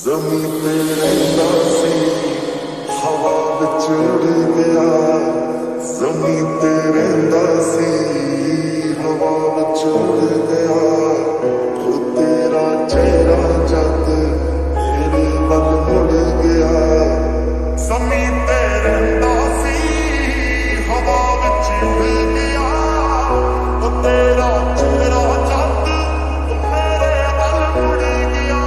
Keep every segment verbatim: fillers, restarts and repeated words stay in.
ज़मीं पे रहंदा सी हवा विच उड़ गया। ज़मीं पे रहंदा सी हवा विच उड़ गया। ओ तेरा चेहरा जद मेरे वल मुड़ गया। ज़मीं पे रहंदा सी हवा विच उड़ गया। ओ तेरा चेहरा जद मेरे वल मुड़ गया।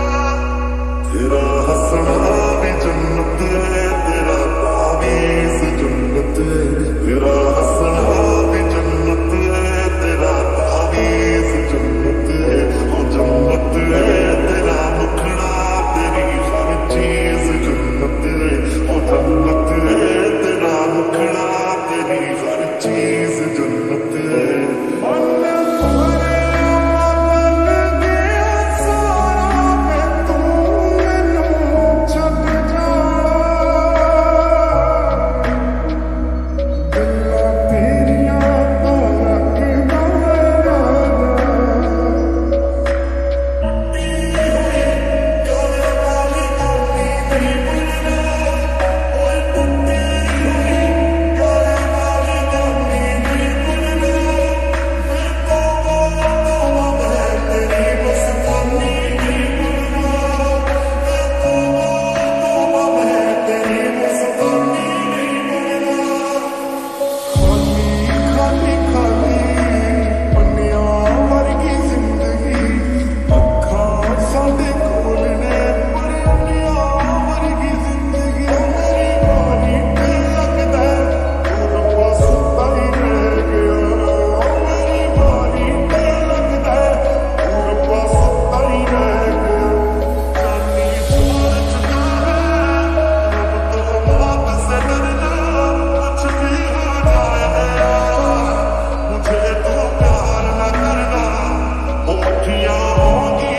तेरा हंसना भी जन्नत है, तेरा तावीज़ जन्नत है। तेरा हंसना भी जन्नत है, तेरा तावीज़ जन्नत है। ओ जन्नत है तेरा मुखड़ा, तेरी हर चीज जन्नत है। ओ जन्नत है तेरा मुखड़ा, तेरी हर चीज जन्नत है।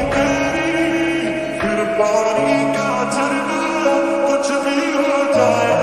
पानी का झरना कुछ भी हो जाए।